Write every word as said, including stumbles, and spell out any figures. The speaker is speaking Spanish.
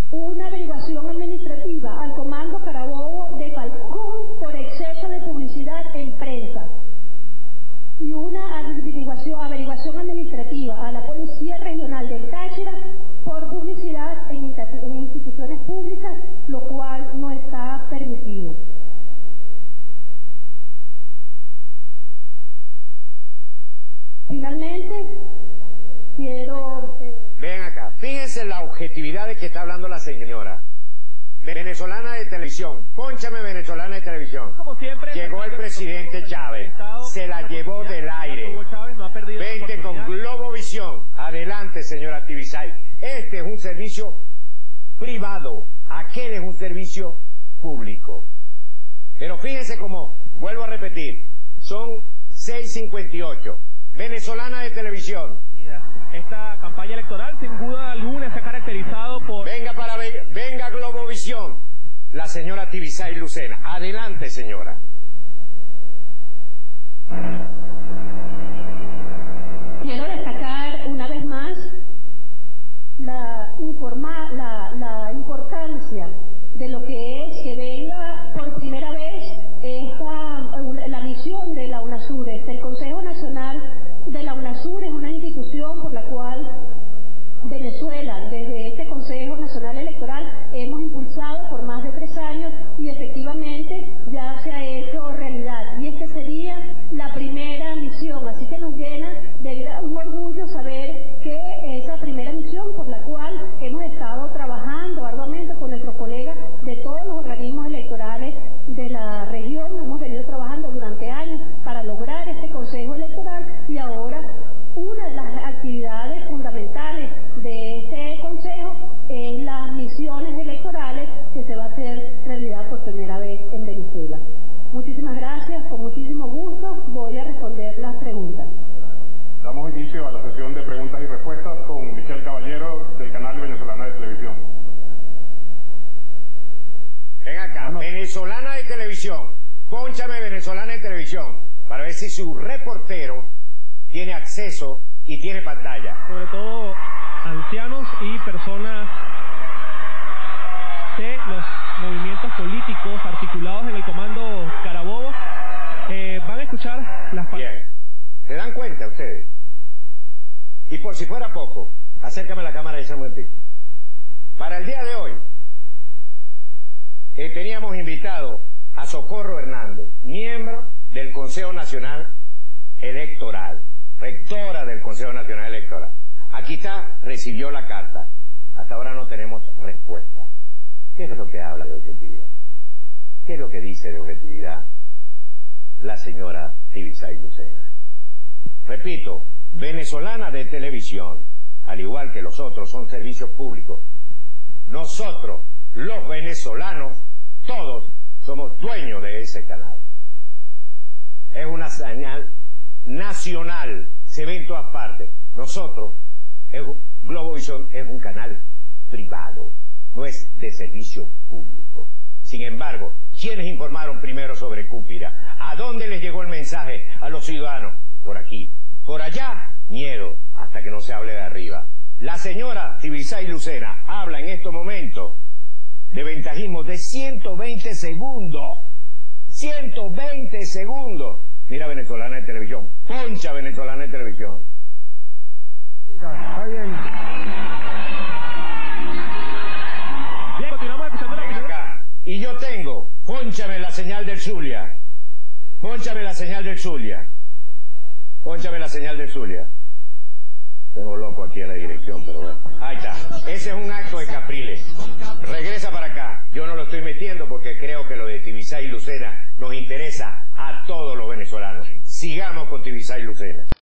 una averiguación administrativa al Comando Carabobo de Falcón por exceso de publicidad en prensa y una averiguación, averiguación administrativa a la Policía Regional del Táchira por publicidad en, en instituciones públicas, lo cual no está permitido. Finalmente, quiero... Eh... Ven acá, fíjense la objetividad de que está hablando la señora. Venezolana de televisión, pónchame venezolana de televisión. Como siempre, llegó el presidente Chávez, se la llevó del aire. Vente con Globovisión. Adelante, señora Tibisay. Este es un servicio privado, aquel es un servicio público. Pero fíjense cómo, vuelvo a repetir, son seis cincuenta y ocho. Venezolana de televisión. Esta campaña electoral sin duda alguna se ha caracterizado por... Venga para venga Globovisión, la señora Tibisay Lucena. Adelante, señora. Quiero destacar una vez más la, informa, la, la importancia de lo que es que venga por primera vez esta, la misión de la UNASUR. El Consejo Nacional de la UNASUR es una institución por la cual Venezuela, desde este Consejo Nacional Electoral, hemos impulsado por más de tres años y efectivamente ya se ha hecho realidad. Y esta sería la primera misión, así que nos llena de gran orgullo saber que esa primera misión por la cual hemos estado trabajando arduamente con nuestros colegas de todos los organismos electorales de la región, hemos venido trabajando durante años para lograr este Consejo Electoral y ahora una de las actividades fundamentales de este Consejo es las misiones electorales que se va a hacer realidad por primera vez en Venezuela. Muchísimas gracias, con muchísimo gusto voy a responder las preguntas. Damos inicio a la sesión de preguntas y respuestas con Michelle Caballero del canal Venezolana de Televisión. Ven acá, no. Venezolana de Televisión, pónchame Venezolana de Televisión, para ver si su reportero tiene acceso y tiene pantalla. Sobre todo ancianos y personas de los movimientos políticos articulados en el Comando Carabobo eh, van a escuchar las palabras. Bien, ¿se dan cuenta ustedes? Y por si fuera poco, acércame la cámara y ese momentito. Para el día de hoy, eh, teníamos invitado a Socorro Hernández, miembro del Consejo Nacional Electoral, rectora del Consejo Nacional Electoral. Aquí está, recibió la carta. Hasta ahora no tenemos respuesta. ¿Qué es lo que habla de objetividad? ¿Qué es lo que dice de objetividad la señora Tibisay Lucena? Repito, Venezolana de Televisión, al igual que los otros, son servicios públicos. Nosotros, los venezolanos, todos somos dueños de ese canal. Es una señal nacional, se ve en todas partes. Nosotros, Globovisión es un canal privado, no es de servicio público. Sin embargo, ¿quiénes informaron primero sobre Cúpira? ¿A dónde les llegó el mensaje a los ciudadanos? Por aquí. Por allá, miedo, hasta que no se hable de arriba. La señora Tibisay Lucena habla en estos momentos de ventajismo de ciento veinte segundos. ciento veinte segundos. Mira Venezolana de Televisión. Poncha Venezolana de Televisión. Está bien. Bien, continuamos escuchando la Ven acá. Y yo tengo, pónchame la señal del Zulia. Pónchame la señal del Zulia. Pónchame la señal del Zulia. Tengo loco aquí a la dirección, pero bueno. Ahí está. Ese es un acto de Capriles. Regresa para acá. Yo no lo estoy metiendo porque creo que lo de Tibisay Lucena nos interesa a todos los venezolanos. Sigamos con Tibisay Lucena.